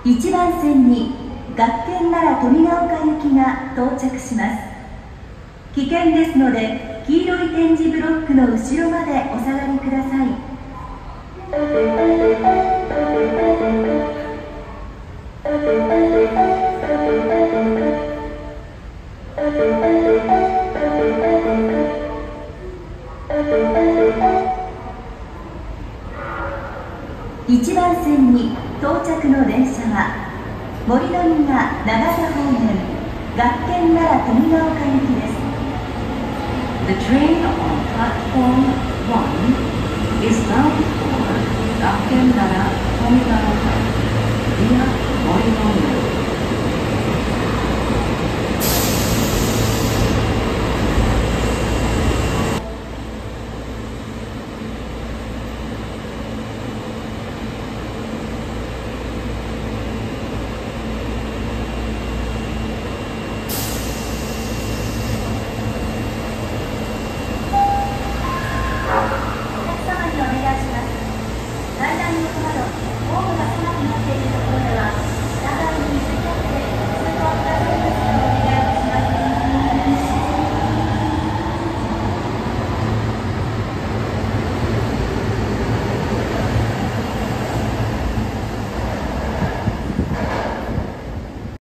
1番線に学研奈良富ヶ丘行きが到着します。危険ですので黄色い点字ブロックの後ろまでお下がりください。1番線に到着の電車は森の宮長田方面学研奈良富ヶ丘行きです。 The train on platform 1 is bound for Gakken Nara Tomigaoka.